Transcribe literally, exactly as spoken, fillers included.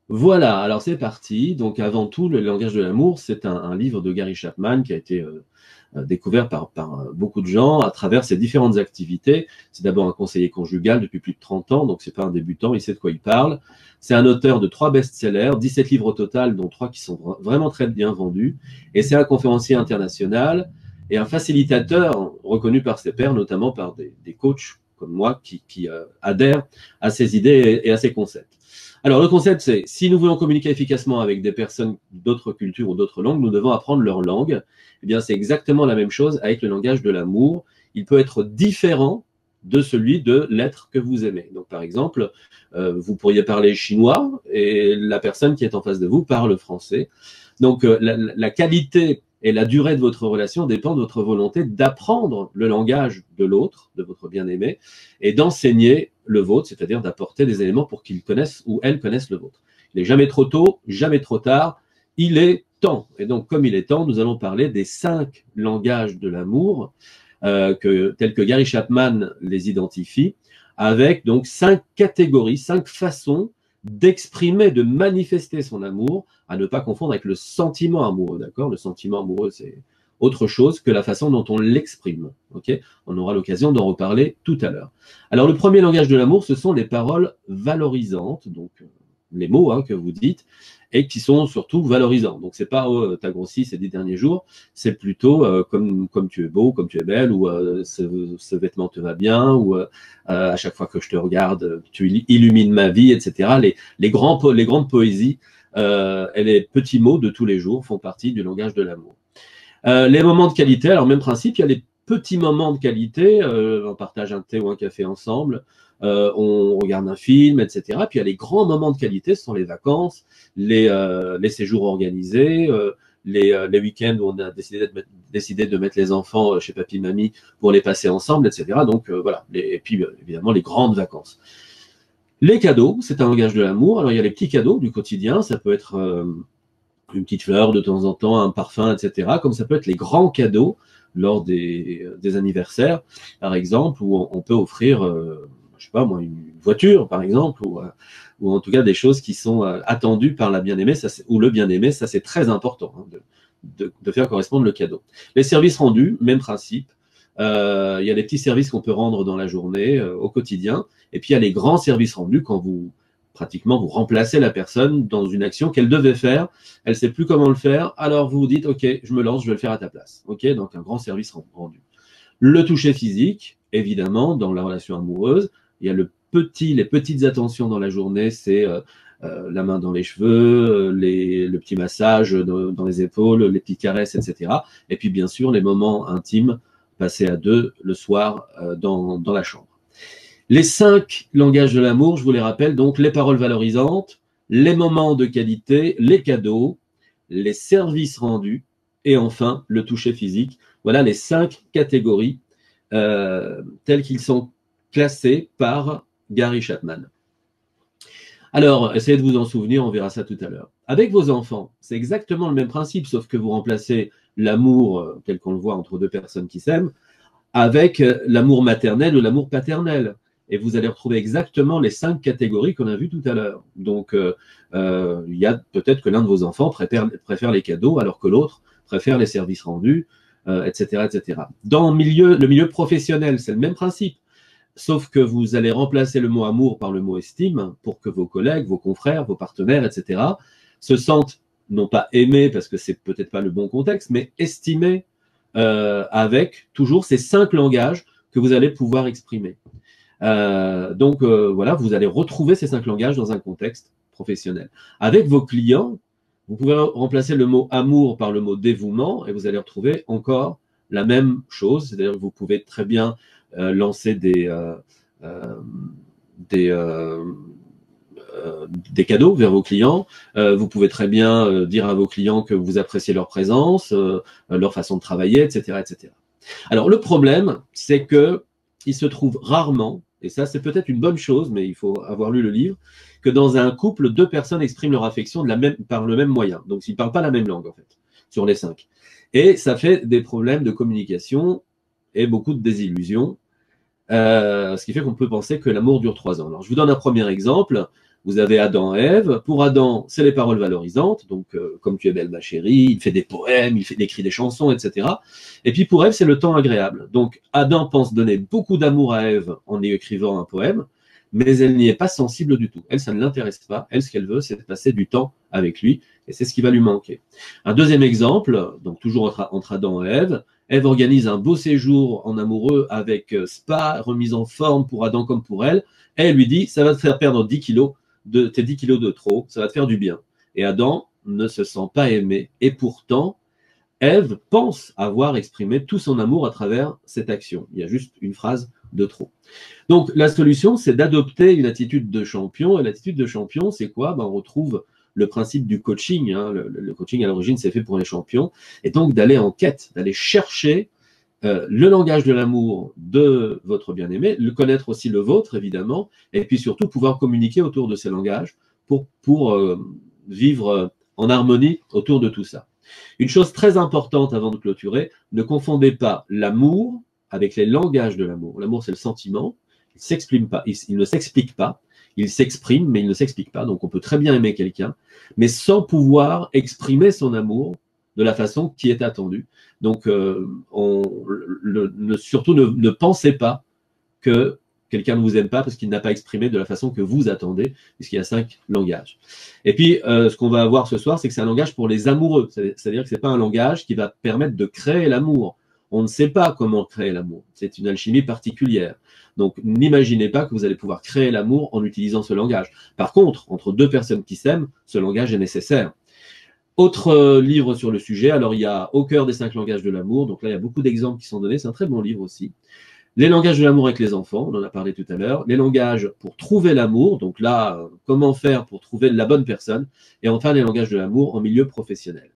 Voilà, alors c'est parti. Donc avant tout, le langage de l'amour, c'est un, un livre de Gary Chapman qui a été euh, euh, découvert par, par euh, beaucoup de gens à travers ses différentes activités. C'est d'abord un conseiller conjugal depuis plus de trente ans, donc c'est pas un débutant, il sait de quoi il parle. C'est un auteur de trois best-sellers, dix-sept livres au total, dont trois qui sont vra- vraiment très bien vendus. Et c'est un conférencier international et un facilitateur reconnu par ses pairs, notamment par des, des coachs comme moi qui, qui euh, adhèrent à ses idées et, et à ses concepts. Alors, le concept, c'est si nous voulons communiquer efficacement avec des personnes d'autres cultures ou d'autres langues, nous devons apprendre leur langue. Eh bien, c'est exactement la même chose avec le langage de l'amour. Il peut être différent de celui de l'être que vous aimez. Donc, par exemple, euh, vous pourriez parler chinois et la personne qui est en face de vous parle français. Donc, euh, la, la qualité et la durée de votre relation dépend de votre volonté d'apprendre le langage de l'autre, de votre bien-aimé, et d'enseigner le vôtre, c'est-à-dire d'apporter des éléments pour qu'ils connaissent ou elles connaissent le vôtre. Il n'est jamais trop tôt, jamais trop tard, il est temps. Et donc, comme il est temps, nous allons parler des cinq langages de l'amour, euh, que, tels que Gary Chapman les identifie, avec donc cinq catégories, cinq façons d'exprimer, de manifester son amour, à ne pas confondre avec le sentiment amoureux, d'accord? Le sentiment amoureux, c'est autre chose que la façon dont on l'exprime, ok? On aura l'occasion d'en reparler tout à l'heure. Alors, le premier langage de l'amour, ce sont les paroles valorisantes, donc les mots hein, que vous dites, et qui sont surtout valorisants. Donc, c'est pas oh, t'as grossi ces dix derniers jours, c'est plutôt euh, comme, comme tu es beau, comme tu es belle, ou euh, ce, ce vêtement te va bien, ou euh, à chaque fois que je te regarde, tu illumines ma vie, et cetera. Les, les, grands, les grandes poésies euh, et les petits mots de tous les jours font partie du langage de l'amour. Euh, les moments de qualité, alors même principe, il y a les petits moments de qualité, euh, on partage un thé ou un café ensemble, euh, on regarde un film, et cetera. Puis il y a les grands moments de qualité, ce sont les vacances, les, euh, les séjours organisés, euh, les, euh, les week-ends où on a décidé de, mettre, décidé de mettre les enfants chez papy, mamie pour les passer ensemble, et cetera. Donc euh, voilà, les, et puis euh, évidemment les grandes vacances. Les cadeaux, c'est un langage de l'amour. Alors il y a les petits cadeaux du quotidien, ça peut être euh, une petite fleur de temps en temps, un parfum, et cetera. Comme ça peut être les grands cadeaux lors des, des anniversaires, par exemple, où on, on peut offrir, euh, je sais pas moi, une voiture, par exemple, ou, euh, ou en tout cas des choses qui sont euh, attendues par la bien-aimée, ça, ou le bien-aimé, ça c'est très important hein, de, de, de faire correspondre le cadeau. Les services rendus, même principe. Euh, il y a des petits services qu'on peut rendre dans la journée, euh, au quotidien, et puis il y a les grands services rendus quand vous pratiquement vous remplacez la personne dans une action qu'elle devait faire, elle ne sait plus comment le faire, alors vous vous dites ok, je me lance, je vais le faire à ta place. Ok, donc un grand service rendu. Le toucher physique, évidemment, dans la relation amoureuse, il y a le petit, les petites attentions dans la journée, c'est euh, euh, la main dans les cheveux, les, le petit massage dans, dans les épaules, les petites caresses, et cetera. Et puis bien sûr les moments intimes passés à deux le soir euh, dans, dans la chambre. Les cinq langages de l'amour, je vous les rappelle, donc les paroles valorisantes, les moments de qualité, les cadeaux, les services rendus et enfin le toucher physique. Voilà les cinq catégories euh, telles qu'ils sont classés par Gary Chapman. Alors, essayez de vous en souvenir, on verra ça tout à l'heure. Avec vos enfants, c'est exactement le même principe, sauf que vous remplacez l'amour tel qu'on le voit entre deux personnes qui s'aiment avec l'amour maternel ou l'amour paternel. Et vous allez retrouver exactement les cinq catégories qu'on a vues tout à l'heure. Donc, euh, euh, il y a peut-être que l'un de vos enfants préfère, préfère les cadeaux, alors que l'autre préfère les services rendus, euh, et cetera, et cetera. Dans le milieu, le milieu professionnel, c'est le même principe. Sauf que vous allez remplacer le mot amour par le mot estime pour que vos collègues, vos confrères, vos partenaires, et cetera se sentent non pas aimés parce que c'est peut-être pas le bon contexte, mais estimés euh, avec toujours ces cinq langages que vous allez pouvoir exprimer. Euh, donc euh, voilà, vous allez retrouver ces cinq langages dans un contexte professionnel. Avec vos clients, vous pouvez remplacer le mot amour par le mot dévouement et vous allez retrouver encore la même chose, c'est-à-dire que vous pouvez très bien euh, lancer des, euh, euh, des, euh, euh, des cadeaux vers vos clients. Euh, vous pouvez très bien euh, dire à vos clients que vous appréciez leur présence, euh, leur façon de travailler, et cetera, et cetera. Alors le problème, c'est que il se trouve rarement, et ça c'est peut-être une bonne chose, mais il faut avoir lu le livre, que dans un couple, deux personnes expriment leur affection de la même, par le même moyen. Donc ils ne parlent pas la même langue en fait, sur les cinq. Et ça fait des problèmes de communication et beaucoup de désillusions. Euh, ce qui fait qu'on peut penser que l'amour dure trois ans. Alors, je vous donne un premier exemple. Vous avez Adam et Ève. Pour Adam, c'est les paroles valorisantes, donc euh, comme tu es belle ma chérie, il fait des poèmes, il fait, il écrit des chansons, et cetera. Et puis pour Ève, c'est le temps agréable. Donc Adam pense donner beaucoup d'amour à Ève en y écrivant un poème, mais elle n'y est pas sensible du tout. Elle, ça ne l'intéresse pas. Elle, ce qu'elle veut, c'est passer du temps avec lui, et c'est ce qui va lui manquer. Un deuxième exemple, donc toujours entre, entre Adam et Ève, Ève organise un beau séjour en amoureux avec spa, remise en forme pour Adam comme pour elle, et elle lui dit, ça va te faire perdre dix kilos, de tes dix kilos de trop, ça va te faire du bien. Et Adam ne se sent pas aimé, et pourtant, Ève pense avoir exprimé tout son amour à travers cette action. Il y a juste une phrase de trop. Donc la solution, c'est d'adopter une attitude de champion, et l'attitude de champion, c'est quoi? Ben, on retrouve le principe du coaching, hein. le, le coaching à l'origine, c'est fait pour les champions, et donc d'aller en quête, d'aller chercher Euh, le langage de l'amour de votre bien-aimé, le connaître aussi le vôtre, évidemment, et puis surtout pouvoir communiquer autour de ces langages pour, pour euh, vivre en harmonie autour de tout ça. Une chose très importante avant de clôturer, ne confondez pas l'amour avec les langages de l'amour. L'amour, c'est le sentiment, il s'exprime pas, il, il ne s'explique pas, il s'exprime, mais il ne s'explique pas. Donc on peut très bien aimer quelqu'un, mais sans pouvoir exprimer son amour de la façon qui est attendue. Donc, euh, on, le, le, surtout ne, ne pensez pas que quelqu'un ne vous aime pas parce qu'il n'a pas exprimé de la façon que vous attendez, puisqu'il y a cinq langages. Et puis, euh, ce qu'on va voir ce soir, c'est que c'est un langage pour les amoureux. C'est-à-dire que ce n'est pas un langage qui va permettre de créer l'amour. On ne sait pas comment créer l'amour. C'est une alchimie particulière. Donc, n'imaginez pas que vous allez pouvoir créer l'amour en utilisant ce langage. Par contre, entre deux personnes qui s'aiment, ce langage est nécessaire. Autre euh, livre sur le sujet, alors il y a Au cœur des cinq langages de l'amour, donc là il y a beaucoup d'exemples qui sont donnés, c'est un très bon livre aussi. Les langages de l'amour avec les enfants, on en a parlé tout à l'heure. Les langages pour trouver l'amour, donc là, euh, comment faire pour trouver la bonne personne. Et enfin, les langages de l'amour en milieu professionnel.